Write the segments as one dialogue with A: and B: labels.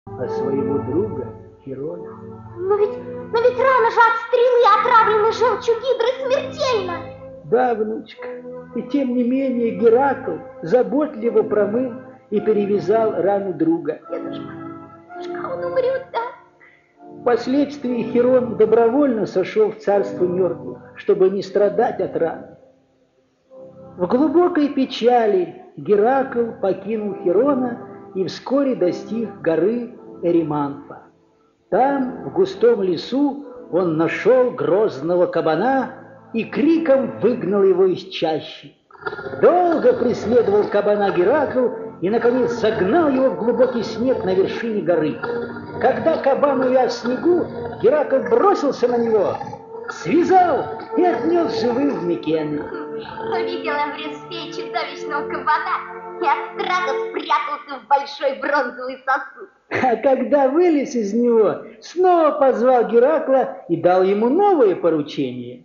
A: а своего друга Хирона.
B: Но ведь рана же от стрелы, отравленной желчью гидры, смертельна.
A: Да, внучка, и тем не менее Геракл заботливо промыл и перевязал рану друга.
B: Дедушка, он умрет, да?
A: Впоследствии Хирон добровольно сошел в царство мертвых, чтобы не страдать от раны. В глубокой печали Геракл покинул Хирона и вскоре достиг горы Эриманфа. Там, в густом лесу, он нашел грозного кабана и криком выгнал его из чащи. Долго преследовал кабана Геракл и, наконец, загнал его в глубокий снег на вершине горы. Когда кабан увяз в снегу, Геракл бросился на него, связал и отнес живым в Микены.
B: Увидел Эврисфей чудовищного кабана и от страха спрятался в большой бронзовый сосуд.
A: А когда вылез из него, снова позвал Геракла и дал ему новое поручение.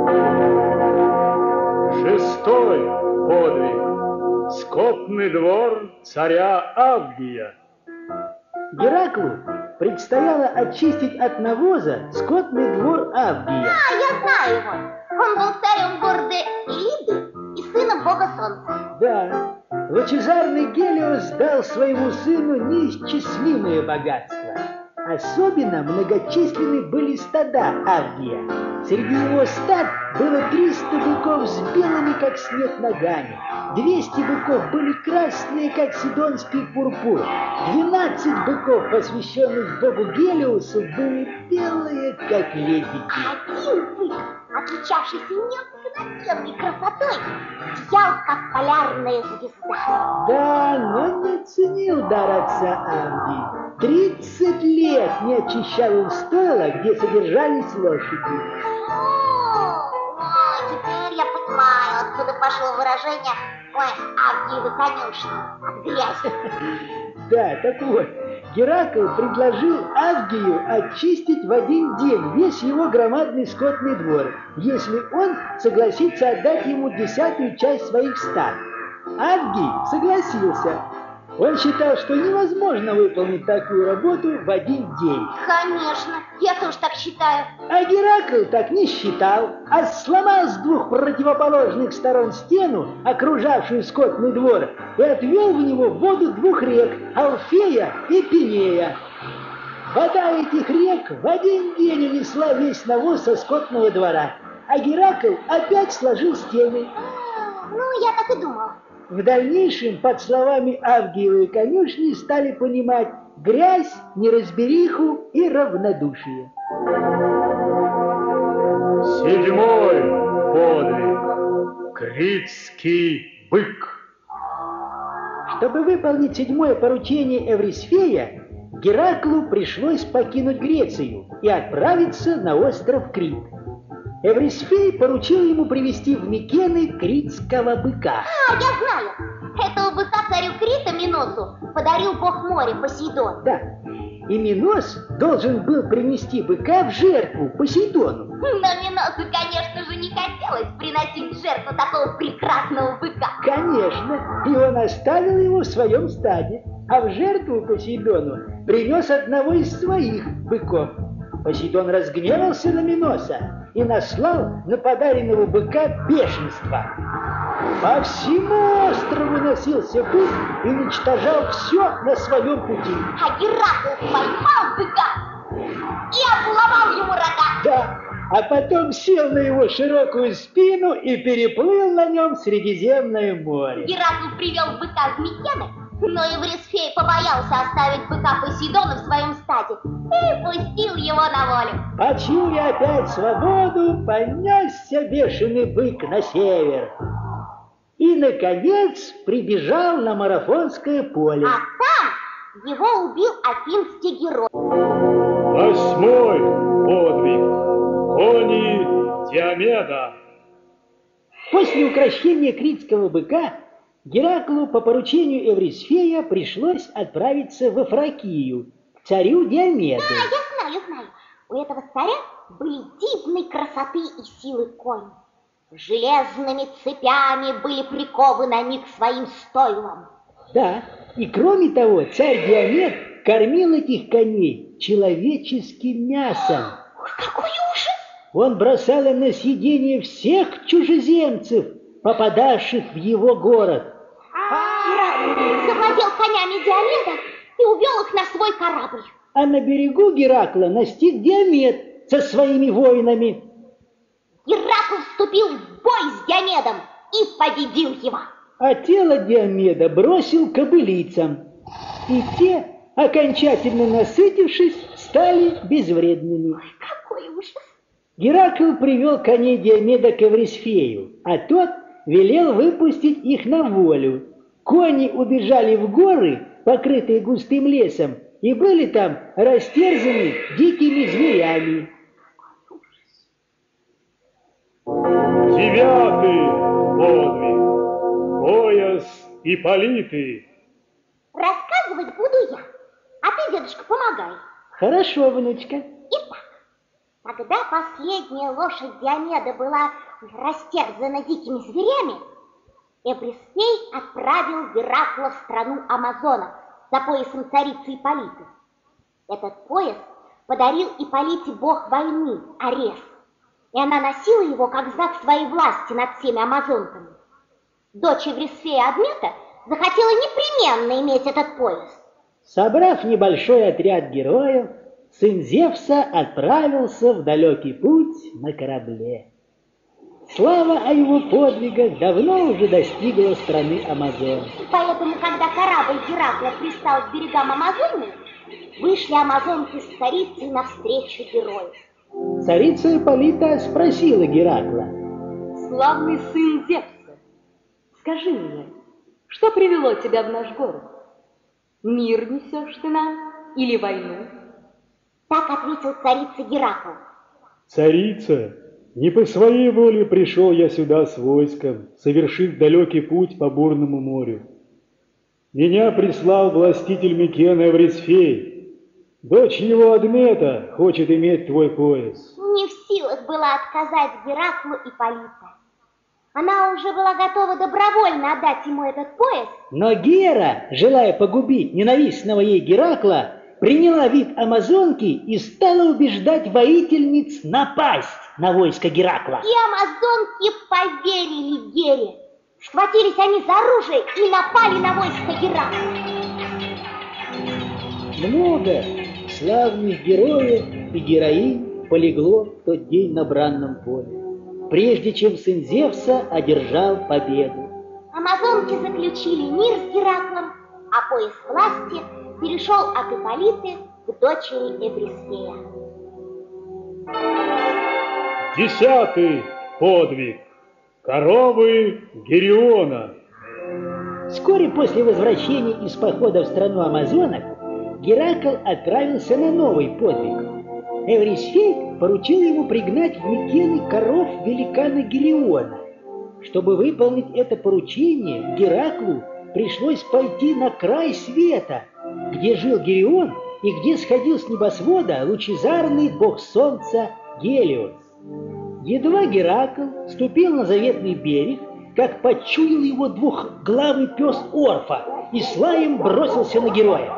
C: Шестой подвиг. Скотный двор царя Авгия.
A: Гераклу предстояло очистить от навоза скотный двор Авгия.
B: Я знаю его. Он был царем города Элиды и сыном бога солнца.
A: Да, лучезарный Гелиос дал своему сыну неисчислимые богатства. Особенно многочисленны были стада Авгия. Среди его стад было 300 быков с белыми, как снег, ногами. 200 быков были красные, как сидонский пурпур. 12 быков, посвященных богу Гелиосу, были белые, как лебеди.
B: Один бык, отличавшийся необыкновенной красотой, сиял, как полярная звезда.
A: Да, но не ценил дар отца Авгии. 30 лет не очищал он стойла, где содержались лошади.
B: Теперь я понимаю, откуда пошло выражение «Ой, Авгиевы конюшни от грязи».
A: Да, так вот, Геракл предложил Авгию очистить в один день весь его громадный скотный двор, если он согласится отдать ему 10-ю часть своих стад. Авгий согласился. Он считал, что невозможно выполнить такую работу в один день.
B: Конечно, я тоже так считаю.
A: А Геракл так не считал, а сломал с двух противоположных сторон стену, окружавшую скотный двор, и отвел в него воду двух рек – Алфея и Пинея. Вода этих рек в один день унесла весь навоз со скотного двора, а Геракл опять сложил стены.
B: Ну, я так и думал.
A: В дальнейшем под словами Авгиевой конюшни стали понимать грязь, неразбериху и равнодушие.
C: Седьмой подвиг. Критский бык.
A: Чтобы выполнить 7-е поручение Эврисфея, Гераклу пришлось покинуть Грецию и отправиться на остров Крит. Эврисфей поручил ему привести в Микены критского быка.
B: Я знаю. Этого быка царю Крита Миносу подарил бог моря Посейдон.
A: Да, и Минос должен был принести быка в жертву Посейдону.
B: Но Миносу, конечно же, не хотелось приносить в жертву такого прекрасного быка.
A: Конечно, и он оставил его в своем стаде, а в жертву Посейдону принес одного из своих быков. Посейдон разгневался на Миноса и наслал на подаренного быка бешенство. По всему острову носился бык и уничтожал все на своем пути.
B: А Геракл поймал быка и обломал ему рога.
A: Да, а потом сел на его широкую спину и переплыл на нем Средиземное море.
B: Геракл привел быка в Микены, но Эврисфей побоялся оставить быка Посейдона в своем стаде и пустил его на волю.
A: Почуя опять свободу, понесся бешеный бык на север. И, наконец, прибежал на Марафонское поле.
B: А там его убил афинский герой.
C: 8-й подвиг. Кони Диомеда.
A: После укрощения критского быка Гераклу по поручению Эврисфея пришлось отправиться во Фракию, к царю Диомеду.
B: Да, я знаю. У этого царя были дивной красоты и силы кони. Железными цепями были прикованы они к своим стойлам.
A: Да, и кроме того, царь Диомед кормил этих коней человеческим мясом.
B: Какой ужас!
A: Он бросал им на съедение всех чужеземцев, попадавших в его город.
B: Геракл завладел конями Диомеда и увел их на свой корабль.
A: А на берегу Геракла настиг Диомед со своими воинами.
B: Геракл вступил в бой с Диомедом и победил его.
A: А тело Диомеда бросил кобылицам. И те, окончательно насытившись, стали безвредными.
B: Какой ужас!
A: Геракл привел коней Диомеда к Эврисфею, а тот велел выпустить их на волю. Кони убежали в горы, покрытые густым лесом, и были там растерзаны дикими зверями.
C: 9-й подвиг. Пояс Ипполиты.
B: Рассказывать буду я, а ты, дедушка, помогай.
A: Хорошо, внучка.
B: Итак, когда последняя лошадь Диомеда была растерзана дикими зверями, Эврисфей отправил Геракла в страну Амазонов за поясом царицы Ипполиты. Этот пояс подарил Ипполите бог войны Арес, и она носила его как знак своей власти над всеми амазонками. Дочь Эврисфея Адмета захотела непременно иметь этот пояс.
A: Собрав небольшой отряд героев, сын Зевса отправился в далекий путь на корабле. Слава о его подвигах давно уже достигла страны Амазон.
B: Поэтому, когда корабль Геракла пристал к берегам Амазонии, вышли амазонки с царицей навстречу герою.
A: Царица Ипполита спросила Геракла:
D: «Славный сын Зевса, скажи мне, что привело тебя в наш город? Мир несешь ты нам или войну?»
B: Так ответил царица Геракл.
C: Царица, не по своей воле пришел я сюда с войском, совершив далекий путь по бурному морю. Меня прислал властитель Микена Эврисфей. Дочь его Адмета хочет иметь твой пояс.
B: Не в силах была отказать Гераклу Ипполита. Она уже была готова добровольно отдать ему этот пояс.
A: Но Гера, желая погубить ненавистного ей Геракла, приняла вид амазонки и стала убеждать воительниц напасть на войско Геракла.
B: И амазонки поверили Гере. Схватились они за оружие и напали на войско Геракла.
A: Много славных героев и героинь полегло в тот день на бранном поле, прежде чем сын Зевса одержал победу.
B: Амазонки заключили мир с Гераклом, а пояс власти перешел от Ипполиты к дочери Эврисфея.
C: 10-й подвиг. Коровы Гериона.
A: Вскоре после возвращения из похода в страну амазонок Геракл отправился на новый подвиг. Эврисфей поручил ему пригнать в Микены коров великана Гериона. Чтобы выполнить это поручение, Гераклу пришлось пойти на край света, где жил Герион и где сходил с небосвода лучезарный бог солнца Гелиос. Едва Геракл ступил на заветный берег, как почуял его двухглавый пес Орфа и с лаем бросился на героя.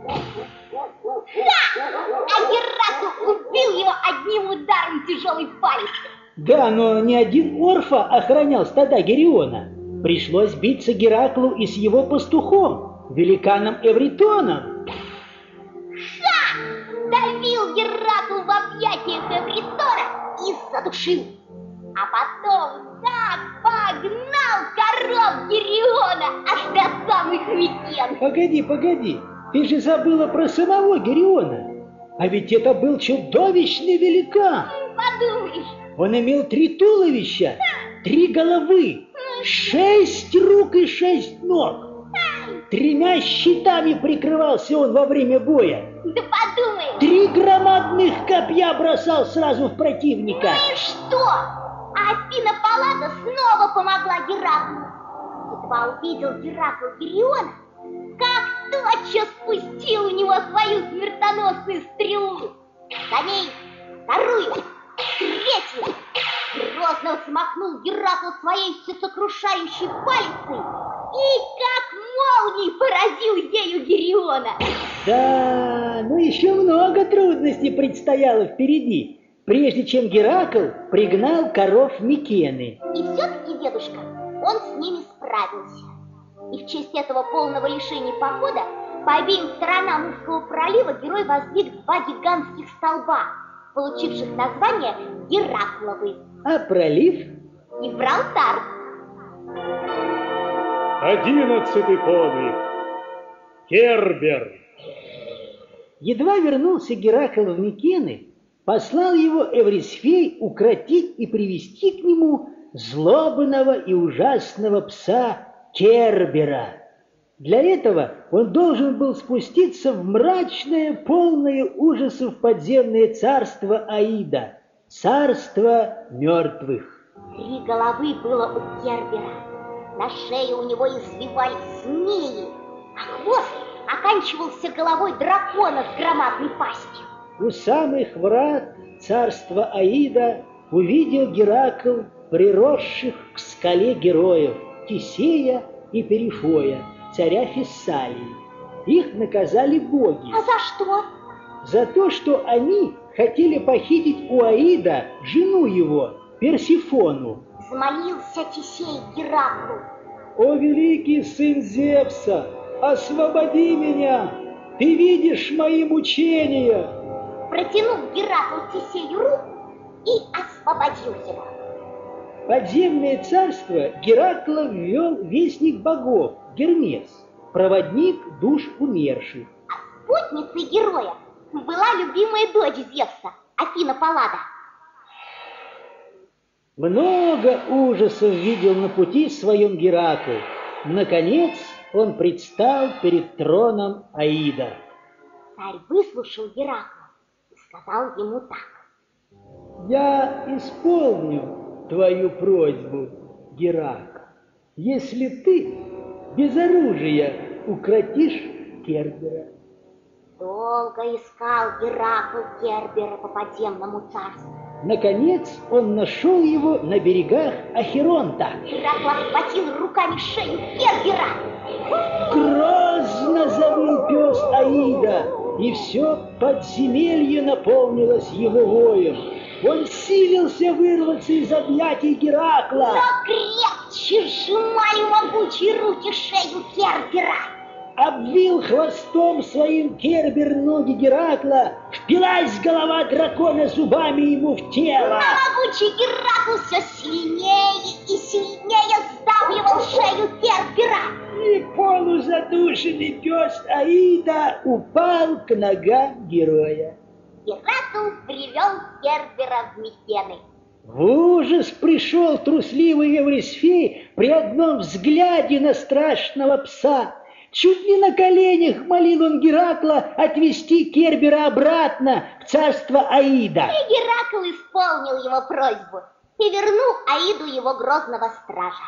B: Да! А Геракл убил его одним ударом тяжелой палицы.
A: Да, но не один Орфа охранял стада Гериона. Пришлось биться Гераклу и с его пастухом, великаном Эвритоном.
B: Ша! Давил Геракл в объятиях Эвритона и задушил. А потом так погнал коров Гериона аж до самых Микен.
A: Погоди, ты же забыла про самого Гериона. А ведь это был чудовищный великан.
B: Подумаешь.
A: Он имел 3 туловища, 3 головы, 6 рук и 6 ног. 3 щитами прикрывался он во время боя.
B: Да подумай.
A: 3 громадных копья бросал сразу в противника.
B: Ну и что? А Афина Паллада снова помогла Гераклу. Едва увидел Геракл Гериона, как тотчас спустил у него свою смертоносную стрелу. За ней вторую, третью. Грозно взмахнул Геракл своей всесокрушающей палицей и как молнией поразил ею Гериона.
A: Да, но еще много трудностей предстояло впереди, прежде чем Геракл пригнал коров Микены.
B: И все-таки, дедушка, он с ними справился. И в честь этого полного лишения похода по обеим сторонам узкого пролива герой воздвиг два гигантских столба, получивших название Геракловы.
A: А пролив?
B: Гибралтар.
C: 11-й подвиг. Кербер.
A: Едва вернулся Геракл в Микены, послал его Эврисфей укротить и привести к нему злобного и ужасного пса Кербера. Для этого он должен был спуститься в мрачное, полное ужасов подземное царство Аида, царство мертвых.
B: 3 головы было у Кербера. На шее у него извивались змеи, а хвост оканчивался головой дракона с громадной пастью.
A: У самых врат царства Аида увидел Геракл приросших к скале героев Тисея и Перифоя, царя Фессалии. Их наказали боги.
B: А за что?
A: За то, что они хотели похитить у Аида жену его, Персифону.
B: Взмолился Тисей Гераклу.
A: «О, великий сын Зевса, освободи меня! Ты видишь мои мучения!»
B: Протянул Геракл Тисею руку и освободил его.
A: В подземное царство Геракла ввел вестник богов Гермес, проводник душ умерших.
B: А спутницей героя была любимая дочь Зевса, Афина Паллада.
A: Много ужасов видел на пути своем Геракл. Наконец он предстал перед троном Аида.
B: Царь выслушал Геракла и сказал ему так.
A: «Я исполню твою просьбу, Геракл, если ты без оружия укротишь Кербера».
B: Долго искал Геракл Кербера по подземному царству.
A: Наконец он нашел его на берегах Ахеронта.
B: Геракл обхватил руками шею Кербера.
A: Грозно завыл пес Аида, и все подземелье наполнилось его воем. Он силился вырваться из объятий Геракла.
B: Но крепче сжимали могучие руки шею Кербера.
A: Обвил хвостом своим Кербер ноги Геракла, впилась голова дракона зубами ему в тело.
B: Но могучий Геракл все сильнее и сильнее сдавливал шею Кербера.
A: И полузадушенный пес Аида упал к ногам героя.
B: Геракл привел Кербера в Микены.
A: В ужас пришел трусливый Эврисфей при одном взгляде на страшного пса. Чуть не на коленях молил он Геракла отвести Кербера обратно в царство Аида.
B: И Геракл исполнил его просьбу и вернул Аиду его грозного стража.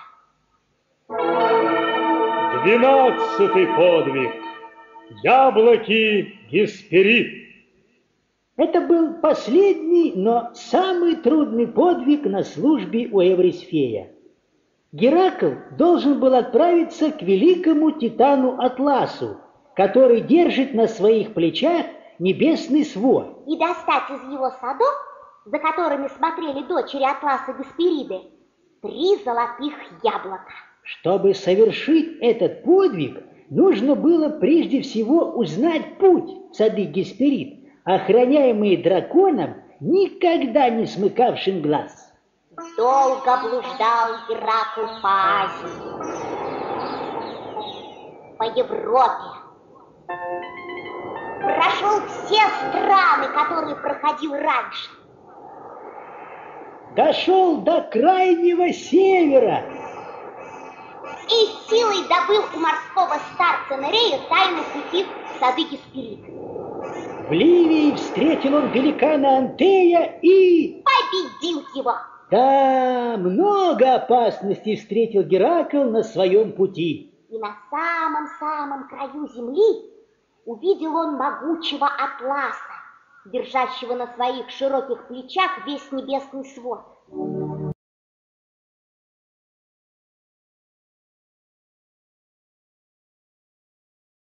C: 12-й подвиг. Яблоки Гесперид.
A: Это был последний, но самый трудный подвиг на службе у Эврисфея. Геракл должен был отправиться к великому титану Атласу, который держит на своих плечах небесный свод.
B: И достать из его садов, за которыми смотрели дочери Атласа Геспериды, 3 золотых яблока.
A: Чтобы совершить этот подвиг, нужно было прежде всего узнать путь в сады Гесперид, охраняемые драконом, никогда не смыкавшим глаз.
B: Долго блуждал Геракл по Азии, по Европе. Прошел все страны, которые проходил раньше.
A: Дошел до крайнего севера.
B: И силой добыл у морского старца Нерея тайну пути в сады Гесперид.
A: В Ливии встретил он великана Антея и...
B: победил его.
A: Да, много опасностей встретил Геракл на своем пути.
B: И на самом-самом краю земли увидел он могучего Атласа, держащего на своих широких плечах весь небесный свод.